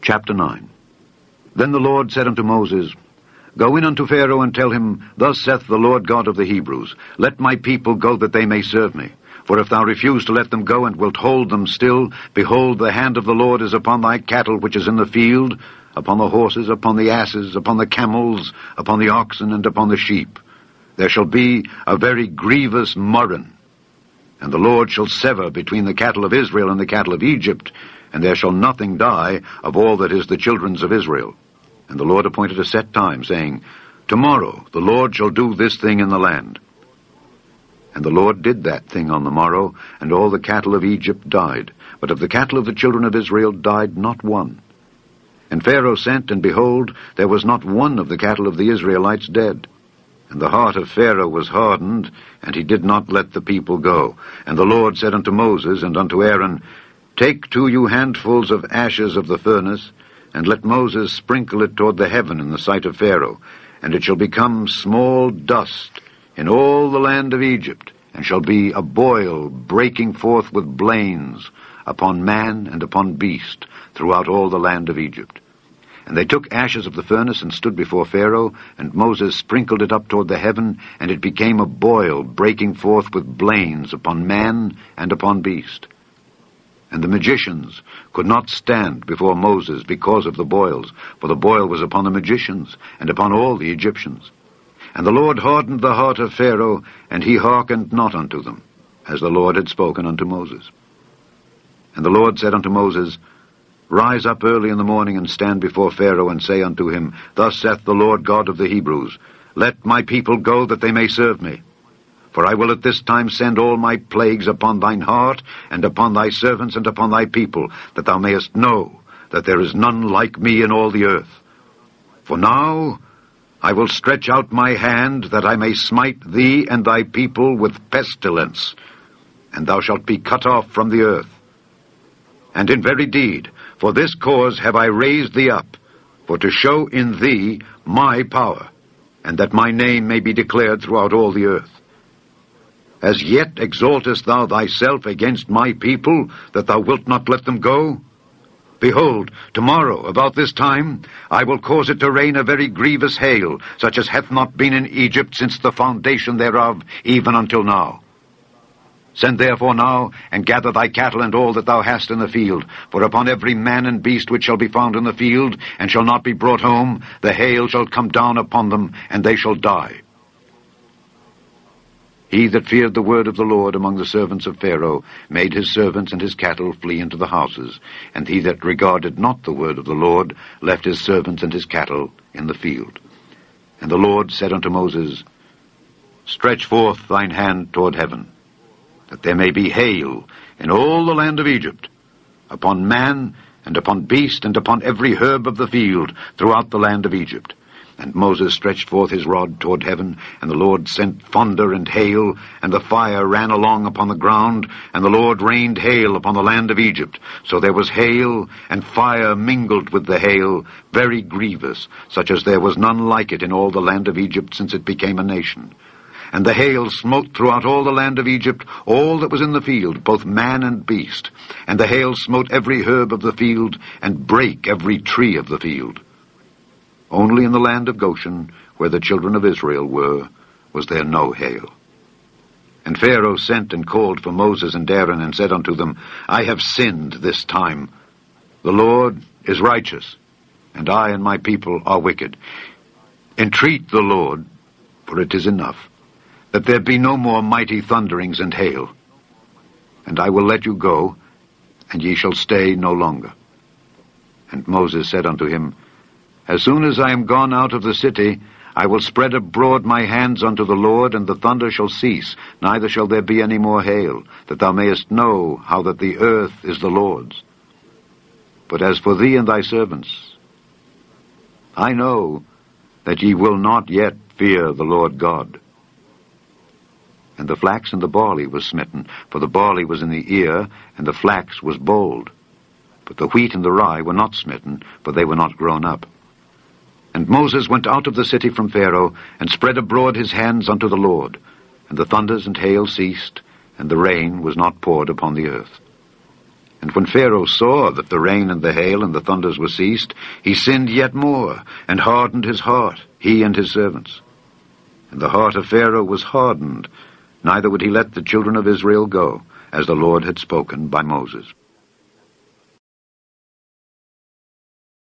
Chapter 9. Then the Lord said unto Moses, Go in unto Pharaoh, and tell him, Thus saith the Lord God of the Hebrews, Let my people go, that they may serve me. For if thou refuse to let them go, and wilt hold them still, behold, the hand of the Lord is upon thy cattle which is in the field, upon the horses, upon the asses, upon the camels, upon the oxen, and upon the sheep. There shall be a very grievous murrain. And the Lord shall sever between the cattle of Israel and the cattle of Egypt, and there shall nothing die of all that is the children's of Israel. And the Lord appointed a set time, saying, Tomorrow the Lord shall do this thing in the land. And the Lord did that thing on the morrow, and all the cattle of Egypt died. But of the cattle of the children of Israel died not one. And Pharaoh sent, and behold, there was not one of the cattle of the Israelites dead. And the heart of Pharaoh was hardened, and he did not let the people go. And the Lord said unto Moses and unto Aaron, Take 2 you handfuls of ashes of the furnace, and let Moses sprinkle it toward the heaven in the sight of Pharaoh, and it shall become small dust in all the land of Egypt, and shall be a boil breaking forth with blains upon man and upon beast throughout all the land of Egypt. And they took ashes of the furnace and stood before Pharaoh, and Moses sprinkled it up toward the heaven, and it became a boil breaking forth with blains upon man and upon beast. And the magicians could not stand before Moses because of the boils, for the boil was upon the magicians and upon all the Egyptians. And the Lord hardened the heart of Pharaoh, and he hearkened not unto them, as the Lord had spoken unto Moses. And the Lord said unto Moses, Rise up early in the morning, and stand before Pharaoh, and say unto him, Thus saith the Lord God of the Hebrews, Let my people go, that they may serve me. For I will at this time send all my plagues upon thine heart, and upon thy servants, and upon thy people, that thou mayest know that there is none like me in all the earth. For now I will stretch out my hand, that I may smite thee and thy people with pestilence, and thou shalt be cut off from the earth. And in very deed, for this cause have I raised thee up, for to show in thee my power, and that my name may be declared throughout all the earth. As yet exaltest thou thyself against my people, that thou wilt not let them go? Behold, tomorrow, about this time, I will cause it to rain a very grievous hail, such as hath not been in Egypt since the foundation thereof, even until now. Send therefore now, and gather thy cattle and all that thou hast in the field, for upon every man and beast which shall be found in the field, and shall not be brought home, the hail shall come down upon them, and they shall die. He that feared the word of the Lord among the servants of Pharaoh made his servants and his cattle flee into the houses, and he that regarded not the word of the Lord left his servants and his cattle in the field. And the Lord said unto Moses, Stretch forth thine hand toward heaven, that there may be hail in all the land of Egypt, upon man and upon beast and upon every herb of the field throughout the land of Egypt. And Moses stretched forth his rod toward heaven, and the Lord sent thunder and hail, and the fire ran along upon the ground, and the Lord rained hail upon the land of Egypt. So there was hail, and fire mingled with the hail, very grievous, such as there was none like it in all the land of Egypt since it became a nation. And the hail smote throughout all the land of Egypt all that was in the field, both man and beast. And the hail smote every herb of the field, and brake every tree of the field. Only in the land of Goshen, where the children of Israel were, was there no hail. And Pharaoh sent and called for Moses and Aaron, and said unto them, I have sinned this time. The Lord is righteous, and I and my people are wicked. Entreat the Lord, for it is enough, that there be no more mighty thunderings and hail. And I will let you go, and ye shall stay no longer. And Moses said unto him, As soon as I am gone out of the city, I will spread abroad my hands unto the Lord, and the thunder shall cease, neither shall there be any more hail, that thou mayest know how that the earth is the Lord's. But as for thee and thy servants, I know that ye will not yet fear the Lord God. And the flax and the barley was smitten, for the barley was in the ear, and the flax was bold. But the wheat and the rye were not smitten, for they were not grown up. And Moses went out of the city from Pharaoh, and spread abroad his hands unto the Lord. And the thunders and hail ceased, and the rain was not poured upon the earth. And when Pharaoh saw that the rain and the hail and the thunders were ceased, he sinned yet more, and hardened his heart, he and his servants. And the heart of Pharaoh was hardened, neither would he let the children of Israel go, as the Lord had spoken by Moses.